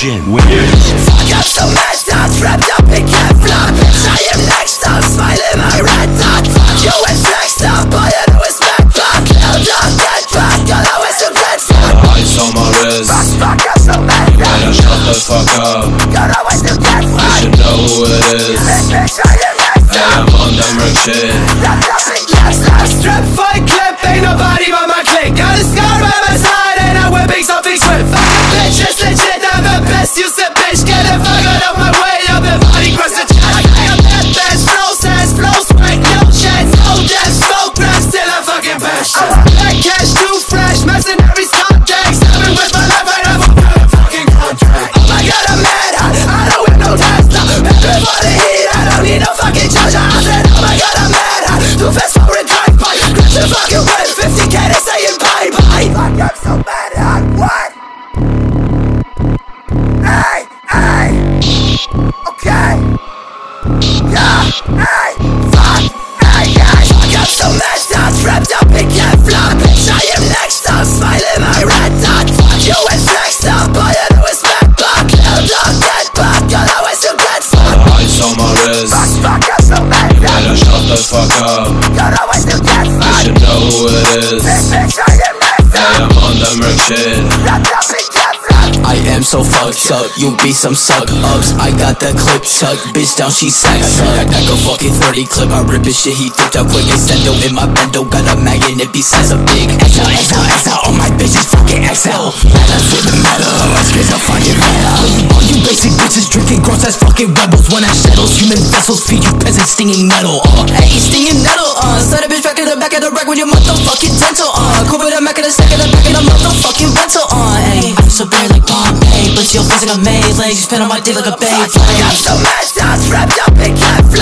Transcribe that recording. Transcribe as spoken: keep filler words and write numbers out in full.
Legend Winners. Fuck up so much, that's wrapped up in Kevlar. Bitch, I am next, I'm smiling my red dot. Fuck you and flexed up, boy, I know it's back back. Little dog, dead back, girl, I was so dead fuck. Ice on my wrist, Fuck, fuck up so much, better shut the fuck up. girl, I was so dead You fuck. should know who it is. Bitch, I am next, Hey, I'm on them rich shit. wrapped up in Kevlar. Strip fight clip, ain't nobody but my clique. Got a scar by my side and I'm whipping something swift. Fuck a bitch, it's legit, I'm the best. You said bitch, get the fuck out of my way. I've been fighting across the chat. I got that best, flow sense, flow swank, no chance, no death, smoke grabs, still a fucking passion. That cash too fresh, mercenaries context. I've been with my life, I never got a fucking contract. Oh my god, I'm mad, I, I don't whip no Tesla. Better for the heat, I don't need no fucking charger. I said, oh my god, I'm mad, I too fast for a drive by. Crash the fucking whip, fifty K to saying bye bye. Fuck, I'm so mad, I what? Hey, hey, okay. Yeah, hey, fuck, hey, hey. Fuck, I'm so messed up, wrapped up in Kevlar. Bitch, I am next, I'm smiling my red dot. Fuck you and flexed up, boy, I know it's back back. Little dog, dead back, girl, I was so dead fuck. Ice on my wrist, Fuck, fuck, I'm so messed better up. shut the fuck up. Girl, I was so dead You fuck. should know who it is. Bitch, I am next, Hey, I'm on them rich shit. wrapped up in Kevlar. I am so fucked up, you be some suck ups. I got that clip tucked, bitch down, she sack suck. I got a fucking thirty clip, I rip his shit, he dipped out quick. Extendo in my bendo, got a mag and it be size a big X L, X L, X L, all my bitches fucking X L. Let's hit the metal, let's get the fucking metal. All you basic bitches drinking gross ass fucking rebels. When I settles, human vessels feed you peasants stinging metal. Uh, hey, stinging metal, uh, set a bitch back in the back of the rack with your motherfucking dental, uh. Cool with a Mac in the stack in the back of the motherfucking rental, uh. Hey, I'm so bad like Pompeii, but your face like a maze, legs, you spin on my dick like a babe. Fuck, I'm so messed up, wrapped up in Kevlar.